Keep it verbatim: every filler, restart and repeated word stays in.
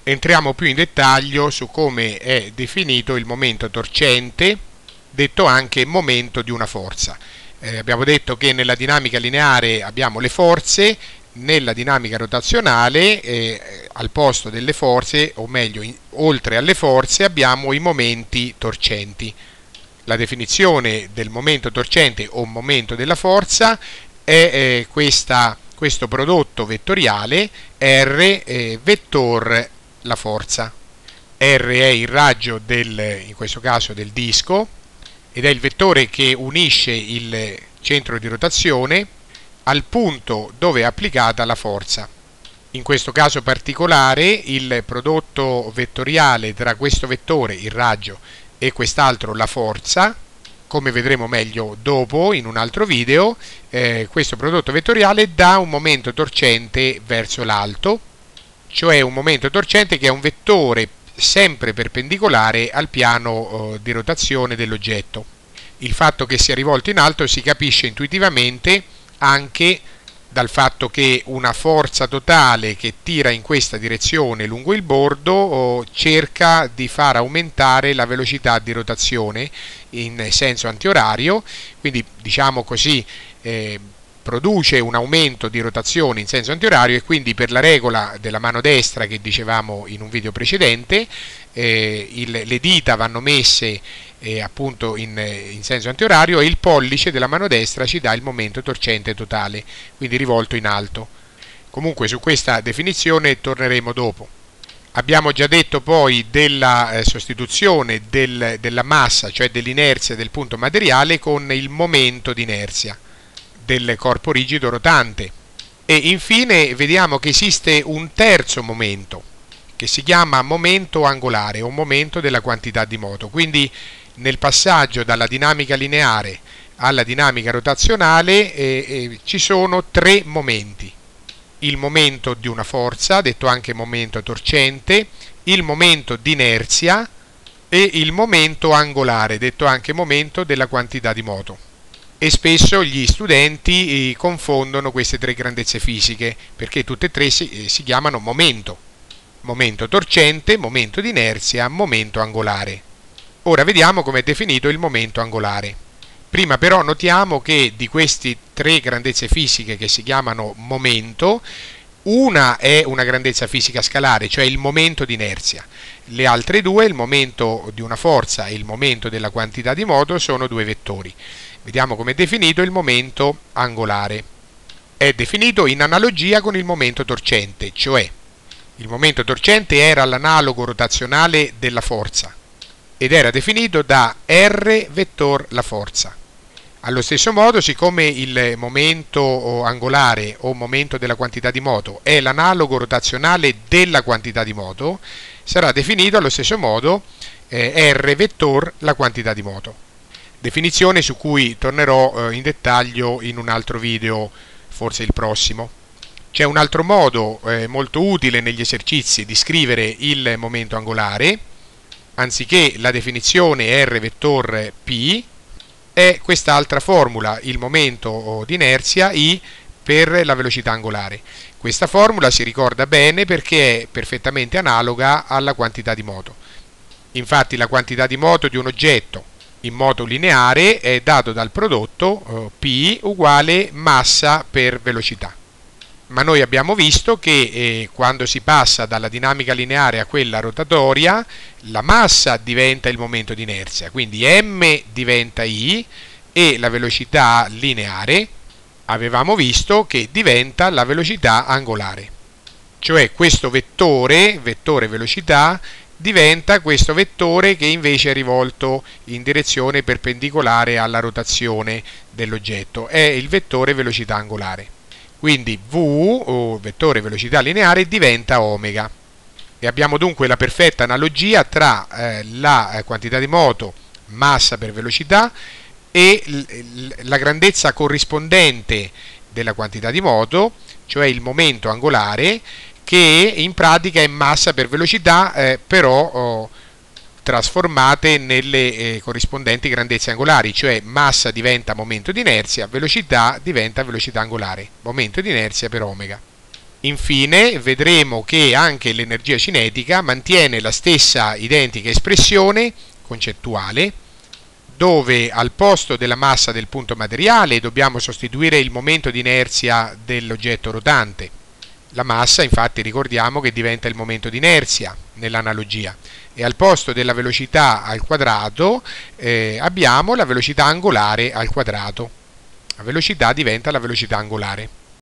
entriamo più in dettaglio su come è definito il momento torcente, detto anche momento di una forza. Eh, abbiamo detto che nella dinamica lineare abbiamo le forze, nella dinamica rotazionale eh, al posto delle forze, o meglio, in, oltre alle forze, abbiamo i momenti torcenti. La definizione del momento torcente o momento della forza è eh, questa, questo prodotto vettoriale R eh, vettor la forza. R è il raggio del, in questo caso del disco, ed è il vettore che unisce il centro di rotazione al punto dove è applicata la forza. In questo caso particolare il prodotto vettoriale tra questo vettore, il raggio, e quest'altro, la forza, come vedremo meglio dopo in un altro video, eh, questo prodotto vettoriale dà un momento torcente verso l'alto, cioè un momento torcente che è un vettore sempre perpendicolare al piano eh, di rotazione dell'oggetto. Il fatto che sia rivolto in alto si capisce intuitivamente anche dal fatto che una forza totale che tira in questa direzione lungo il bordo oh, cerca di far aumentare la velocità di rotazione in senso antiorario, quindi diciamo così eh, produce un aumento di rotazione in senso antiorario, e quindi per la regola della mano destra che dicevamo in un video precedente eh, il, le dita vanno messe eh, appunto in, in senso antiorario, e il pollice della mano destra ci dà il momento torcente totale, quindi rivolto in alto. Comunque su questa definizione torneremo dopo. Abbiamo già detto poi della eh, sostituzione del, della massa, cioè dell'inerzia del punto materiale, con il momento di inerzia del corpo rigido rotante. E infine vediamo che esiste un terzo momento che si chiama momento angolare o momento della quantità di moto. Quindi nel passaggio dalla dinamica lineare alla dinamica rotazionale eh, eh, ci sono tre momenti: il momento di una forza, detto anche momento torcente, il momento di inerzia e il momento angolare, detto anche momento della quantità di moto. E spesso gli studenti confondono queste tre grandezze fisiche, perché tutte e tre si, si chiamano momento. Momento torcente, momento di inerzia, momento angolare. Ora vediamo come è definito il momento angolare. Prima però notiamo che di queste tre grandezze fisiche che si chiamano momento, una è una grandezza fisica scalare, cioè il momento di inerzia. Le altre due, il momento di una forza e il momento della quantità di moto, sono due vettori. Vediamo come è definito il momento angolare. È definito in analogia con il momento torcente, cioè il momento torcente era l'analogo rotazionale della forza ed era definito da R vettor la forza. Allo stesso modo, siccome il momento angolare o momento della quantità di moto è l'analogo rotazionale della quantità di moto, sarà definito allo stesso modo eh, R vettor la quantità di moto. Definizione su cui tornerò eh, in dettaglio in un altro video, forse il prossimo. C'è un altro modo eh, molto utile negli esercizi di scrivere il momento angolare. Anziché la definizione R vettor P, è quest'altra formula, il momento di inerzia I per la velocità angolare. Questa formula si ricorda bene perché è perfettamente analoga alla quantità di moto. Infatti la quantità di moto di un oggetto in moto lineare è dato dal prodotto eh, P uguale massa per velocità. Ma noi abbiamo visto che eh, quando si passa dalla dinamica lineare a quella rotatoria, la massa diventa il momento di inerzia, quindi M diventa I e la velocità lineare avevamo visto che diventa la velocità angolare. Cioè questo vettore, vettore velocità, diventa questo vettore che invece è rivolto in direzione perpendicolare alla rotazione dell'oggetto, è il vettore velocità angolare. Quindi V, o vettore velocità lineare, diventa omega. E abbiamo dunque la perfetta analogia tra eh, la quantità di moto, massa per velocità, e la grandezza corrispondente della quantità di moto, cioè il momento angolare, che in pratica è massa per velocità, eh, però oh, trasformate nelle eh, corrispondenti grandezze angolari, cioè massa diventa momento di inerzia, velocità diventa velocità angolare, momento di inerzia per omega. Infine vedremo che anche l'energia cinetica mantiene la stessa identica espressione concettuale, dove al posto della massa del punto materiale dobbiamo sostituire il momento di inerzia dell'oggetto rotante. La massa, infatti, ricordiamo che diventa il momento di inerzia nell'analogia, e al posto della velocità al quadrato eh, abbiamo la velocità angolare al quadrato. La velocità diventa la velocità angolare.